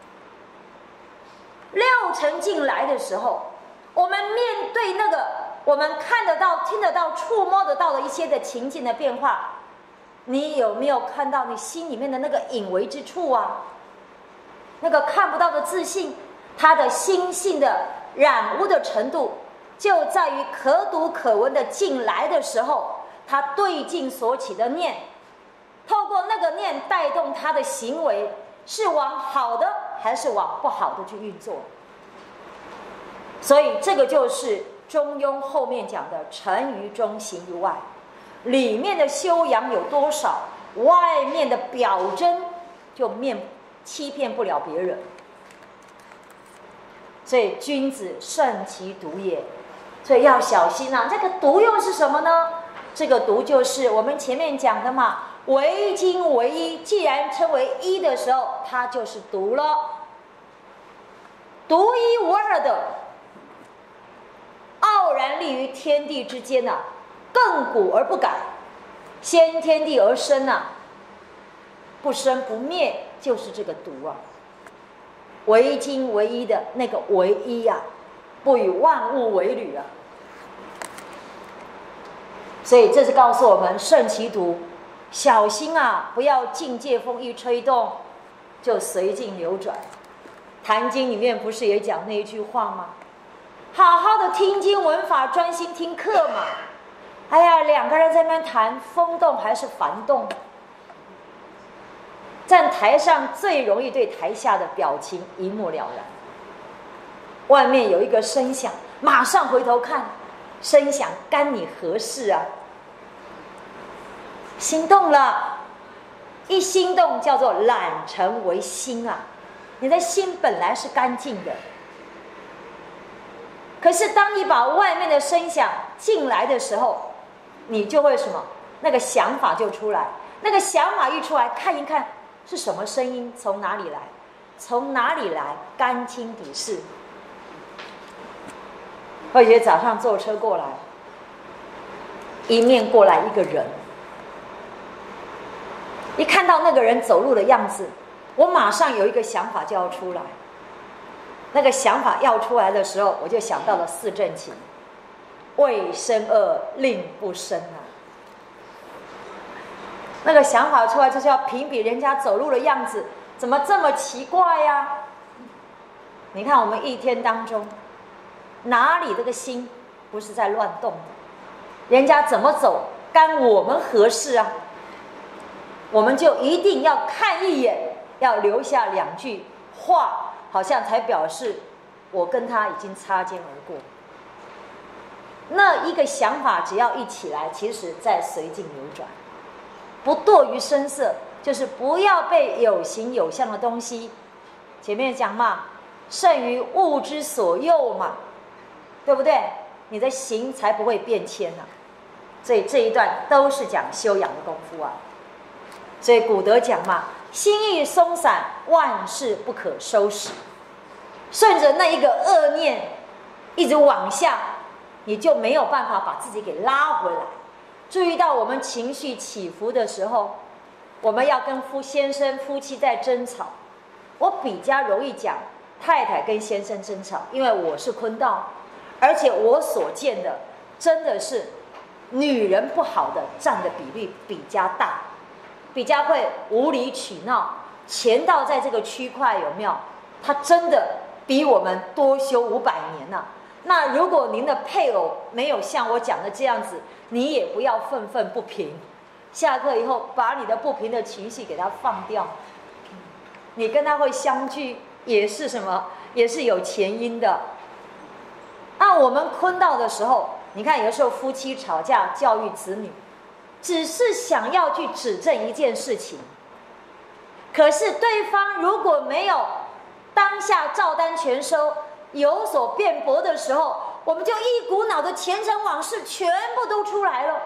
六尘进来的时候，我们面对那个我们看得到、听得到、触摸得到的一些的情境的变化，你有没有看到你心里面的那个隐微之处啊？那个看不到的自信，它的心性的染污的程度，就在于可睹可闻的进来的时候，它对境所起的念，透过那个念带动他的行为，是往好的还是往不好的去运作。所以这个就是中庸后面讲的成于中，行于外，里面的修养有多少，外面的表征就欺骗不了别人。所以君子慎其独也，所以要小心啊。这个独又是什么呢？这个独就是我们前面讲的嘛，唯精唯一。既然称为一的时候，它就是独了，独一无二的，傲然立于天地之间呐、亘古而不改，先天地而生呐、不生不灭，就是这个独啊。唯精唯一的那个唯一啊，不与万物为侣啊。所以这是告诉我们慎其独，小心啊，不要境界风一吹动就随境流转。坛经里面不是也讲那一句话吗？好好的听经闻法，专心听课嘛。哎呀，两个人在那边谈，风动还是幡动？站台上最容易对台下的表情一目了然。外面有一个声响，马上回头看，声响干你何事啊？心动了，一心动叫做懒成为心啊。你的心本来是干净的，可是当你把外面的声响进来的时候，你就会什么？那个想法就出来。那个想法一出来，看一看是什么声音，从哪里来？从哪里来？干清底事。慧姐早上坐车过来，迎面过来一个人，一看到那个人走路的样子，我马上有一个想法就要出来。那个想法要出来的时候，我就想到了四正勤：未生恶，令不生啊。那个想法出来就是要评比人家走路的样子，怎么这么奇怪呀？你看我们一天当中，哪里这个心不是在乱动的？人家怎么走，干我们何事啊？我们就一定要看一眼，要留下两句话，好像才表示我跟他已经擦肩而过。那一个想法只要一起来，其实在随境流转，不堕于声色，就是不要被有形有相的东西，前面讲嘛，胜于物之所诱嘛，对不对？你的行才不会变迁啊。所以这一段都是讲修养的功夫啊。所以古德讲嘛，心意松散，万事不可收拾。顺着那一个恶念一直往下，你就没有办法把自己给拉回来。注意到我们情绪起伏的时候，我们要跟先生夫妻在争吵，我比较容易讲太太跟先生争吵，因为我是坤道，而且我所见的真的是女人不好的占的比例比较大，比较会无理取闹。乾道在这个区块有没有？他真的比我们多修500年啊。那如果您的配偶没有像我讲的这样子，你也不要愤愤不平。下课以后把你的不平的情绪给他放掉，你跟他会相聚也是什么？也是有前因的。那我们坤道的时候， 你看有时候夫妻吵架教育子女，只是想要去指正一件事情，可是对方如果没有当下照单全收，有所辩驳的时候，我们就一股脑的前尘往事全部都出来了。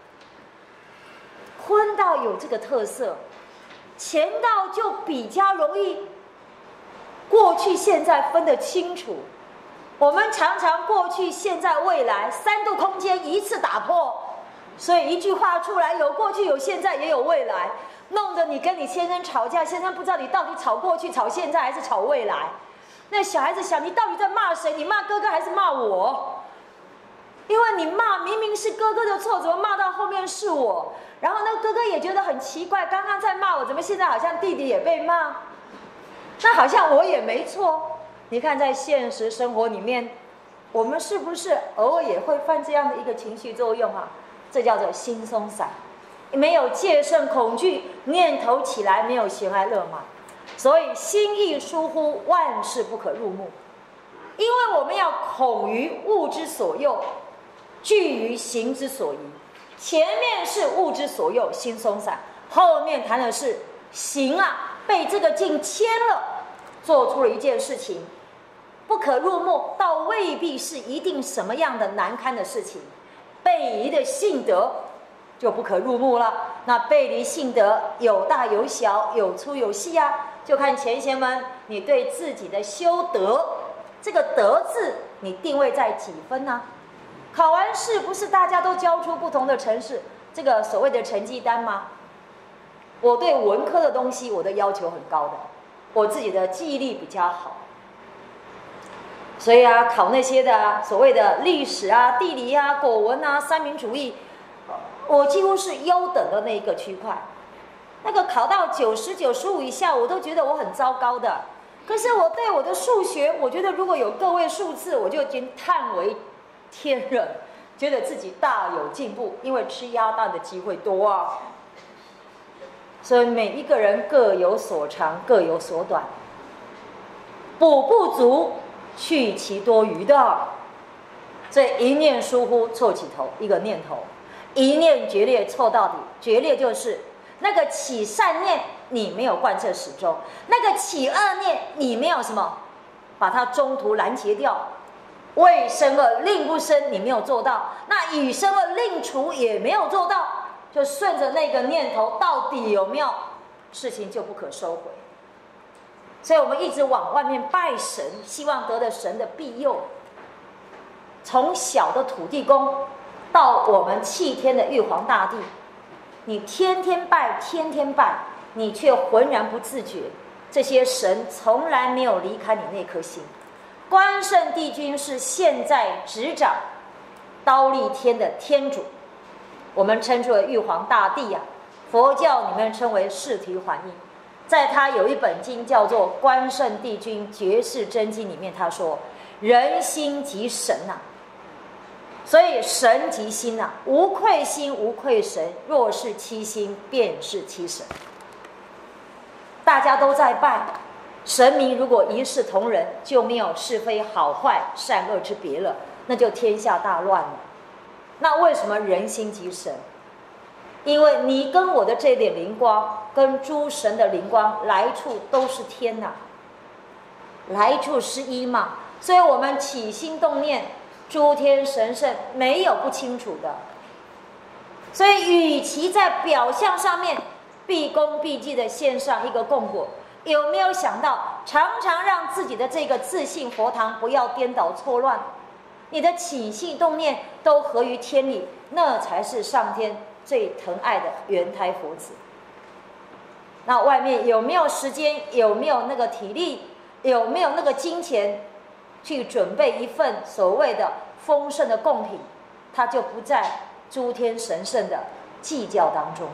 婚道有这个特色，前道就比较容易过去现在分得清楚。我们常常过去现在未来3度空间一次打破，所以一句话出来，有过去有现在也有未来，弄得你跟你先生吵架，先生不知道你到底吵过去吵现在还是吵未来。那小孩子想，你到底在骂谁？你骂哥哥还是骂我？因为你骂明明是哥哥的错，怎么骂到后面是我？然后那个哥哥也觉得很奇怪，刚刚在骂我，怎么现在好像弟弟也被骂？那好像我也没错。你看在现实生活里面，我们是不是偶尔也会犯这样的一个情绪作用啊？这叫做心松散，没有戒慎恐惧，念头起来没有闲来乐嘛。所以心意疏忽，万事不可入目。因为我们要恐于物之所诱，惧于行之所宜。前面是物之所诱，心松散，后面谈的是行啊，被这个境牵了，做出了一件事情不可入目，倒未必是一定什么样的难堪的事情。背离的性德就不可入目了。那背离性德有大有小，有粗有细啊，就看前贤们你对自己的修德，这个德字你定位在几分呢？考完试不是大家都交出不同的程式，这个所谓的成绩单吗？我对文科的东西我的要求很高的，我自己的记忆力比较好，所以啊，考那些的所谓的历史啊、地理啊、国文啊、三民主义，我几乎是优等的那一个区块。那个考到90、95以下，我都觉得我很糟糕的。可是我对我的数学，我觉得如果有个位数字，我就已经叹为天人，觉得自己大有进步，因为吃鸭蛋的机会多啊。所以每一个人各有所长，各有所短，补不足，去其多余的。所以一念疏忽错起头，一个念头，一念决裂错到底。决裂就是那个起善念你没有贯彻始终，那个起恶念你没有什么把它中途拦截掉。未生恶令不生你没有做到，那已生恶令除也没有做到，就顺着那个念头到底有没有事情就不可收回。所以我们一直往外面拜神，希望得到神的庇佑。从小的土地公到我们弃天的玉皇大帝，你天天拜天天拜，你却浑然不自觉，这些神从来没有离开你那颗心。关圣帝君是现在执掌刀立天的天主，我们称之为玉皇大帝啊，佛教里面称为释提桓因。在他有一本经叫做《关圣帝君绝世真经》里面，他说人心即神啊，所以神即心啊，无愧心无愧神，若是七心便是七神。大家都在拜神明，如果一视同仁，就没有是非好坏善恶之别了，那就天下大乱了。那为什么人心即神？因为你跟我的这点灵光，跟诸神的灵光来处都是天哪，来处是一嘛，所以我们起心动念，诸天神圣没有不清楚的。所以与其在表象上面毕恭毕敬的献上一个供果，有没有想到常常让自己的这个自信佛堂不要颠倒错乱，你的起心动念都合于天理，那才是上天最疼爱的原胎佛子。那外面有没有时间，有没有那个体力，有没有那个金钱去准备一份所谓的丰盛的贡品，他就不在诸天神圣的计较当中了。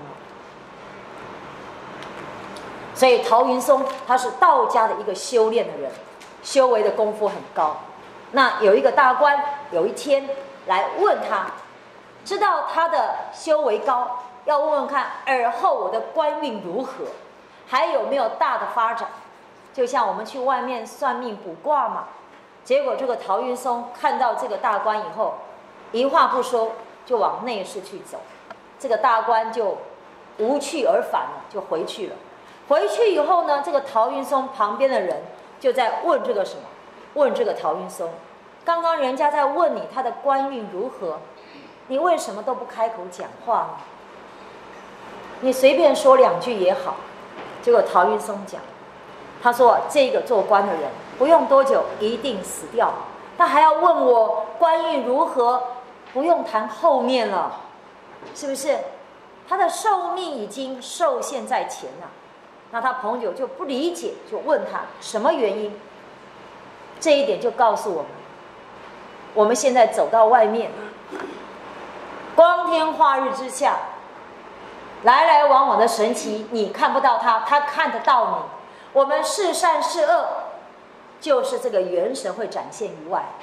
所以陶云松他是道家的一个修炼的人，修为的功夫很高。那有一个大官有一天来问他，知道他的修为高，要问问看尔后我的官运如何，还有没有大的发展。就像我们去外面算命卜卦嘛，结果这个陶云松看到这个大官以后， 一话不说就往内室去走。这个大官就无去而返了，就回去了。回去以后呢，这个陶云松旁边的人就在问这个什么？问这个陶云松，刚刚人家在问你他的官运如何，你为什么都不开口讲话呢？你随便说2句也好。结果陶云松讲，他说这个做官的人不用多久一定死掉，他还要问我官运如何，不用谈后面了，是不是？他的寿命已经受限在前了。那他朋友就不理解，就问他什么原因。这一点就告诉我们，我们现在走到外面，光天化日之下，来来往往的神奇，你看不到他，他看得到你。我们是善是恶，就是这个元神会展现于外。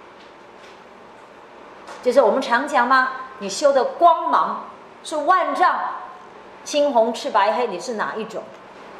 就是我们常讲嘛，你修的光芒是万丈，青红赤白黑，你是哪一种？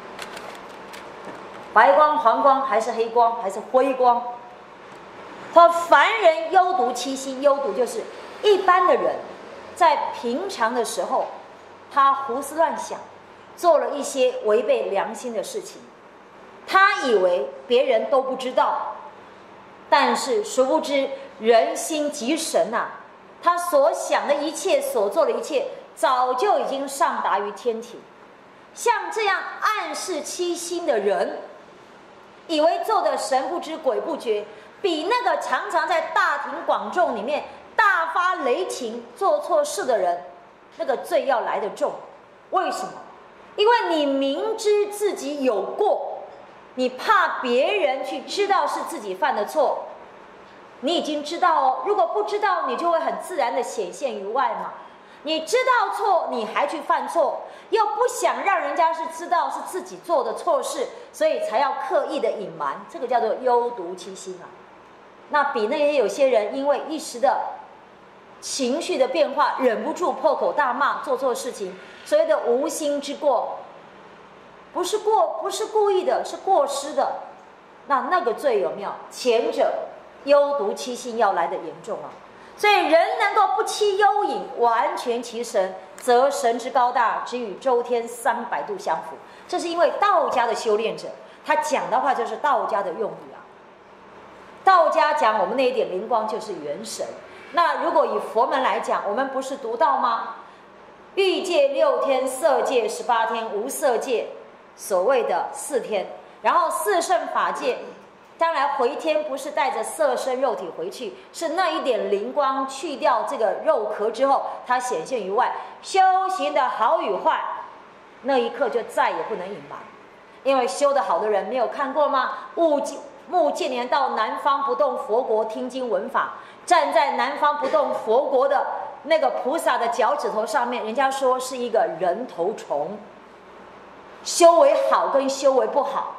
白光、黄光，还是黑光，还是灰光？他说凡人忧毒七心，忧毒就是一般的人在平常的时候，他胡思乱想，做了一些违背良心的事情，他以为别人都不知道，但是殊不知人心即神啊，他所想的一切，所做的一切，早就已经上达于天庭。像这样暗示七心的人，以为做的神不知鬼不觉，比那个常常在大庭广众里面大发雷霆做错事的人，那个罪要来得重。为什么？因为你明知自己有过，你怕别人去知道是自己犯的错。你已经知道哦，如果不知道，你就会很自然的显现于外嘛。你知道错，你还去犯错，又不想让人家是知道是自己做的错事，所以才要刻意的隐瞒，这个叫做忧毒七心啊。那比那些有些人因为一时的情绪的变化，忍不住破口大骂，做错事情，所谓的无心之过，不是故意的，是过失的。那个罪有没有？前者忧毒七心要来的严重啊。所以人能够不欺幽隐，完全其神，则神之高大，只与周天300度相符。这是因为道家的修炼者，他讲的话就是道家的用语啊。道家讲我们那一点灵光就是元神。那如果以佛门来讲，我们不是读道吗？欲界6天，色界18天，无色界所谓的4天，然后四圣法界。将来回天不是带着色身肉体回去，是那一点灵光去掉这个肉壳之后，它显现于外。修行的好与坏，那一刻就再也不能隐瞒。因为修得好的人没有看过吗？目犍连到南方不动佛国听经闻法，站在南方不动佛国的那个菩萨的脚趾头上面，人家说是一个人头虫。修为好跟修为不好，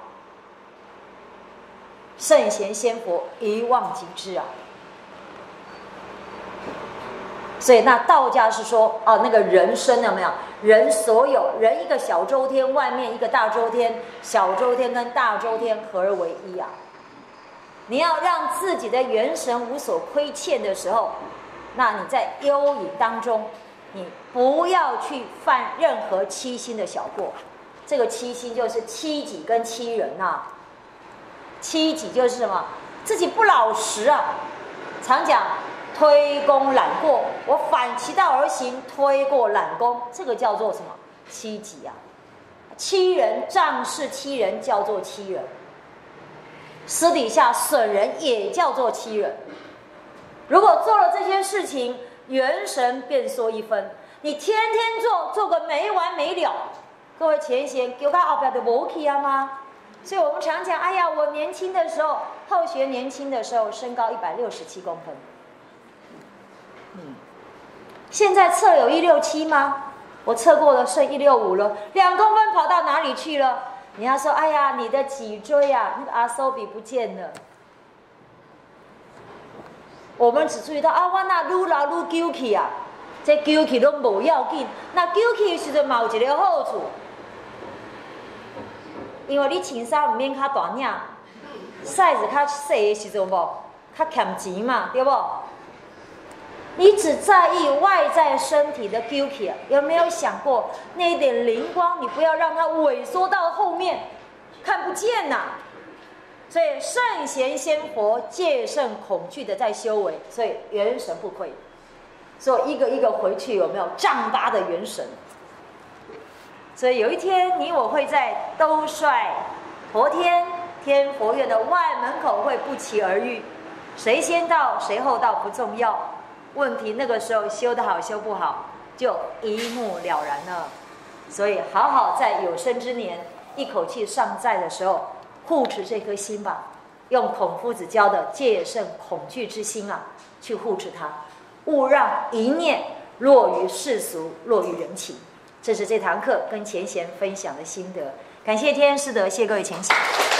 圣贤仙佛一望即知啊。所以那道家是说，那个人生有没有？人所有人一个小周天，外面一个大周天，小周天跟大周天合而为一啊。你要让自己的元神无所亏欠的时候，那你在幽隐当中，你不要去犯任何欺心的小过。这个欺心就是欺己跟欺人啊。欺己就是什么？自己不老实啊。常讲推功揽过，我反其道而行，推过揽功，这个叫做什么？欺己啊。欺人，仗势欺人叫做欺人，私底下损人也叫做欺人。如果做了这些事情，元神便缩一分，你天天做个没完没了。各位前贤，给我后边的无去啊吗？所以我们常讲，哎呀，我年轻的时候，后学年轻的时候，身高167公分。现在测有167吗？我测过了，剩165了，2公分跑到哪里去了？你要说，哎呀，你的脊椎啊，那个阿手比不见了。我们只注意到啊，我那愈老愈揪起啊，这揪起都无要紧，那揪起的时阵嘛有一个好处。因为你穿衫唔免较大领，size 较细的时阵无，较欠钱嘛，对不？ 你只在意外在身体的 guilty， 有没有想过那一点灵光，你不要让它萎缩到后面看不见呐、所以圣贤先活，戒慎恐惧的在修为，所以元神不亏。所以一个一个回去，有没有丈八的元神？所以有一天，你我会在兜率佛天天佛院的外门口会不期而遇，谁先到谁后到不重要，问题那个时候修得好修不好就一目了然了。所以好好在有生之年一口气尚在的时候护持这颗心吧，用孔夫子教的戒慎恐惧之心啊去护持它，勿让一念落于世俗，落于人情。这是这堂课跟前贤分享的心得，感谢天师德，谢各位前贤。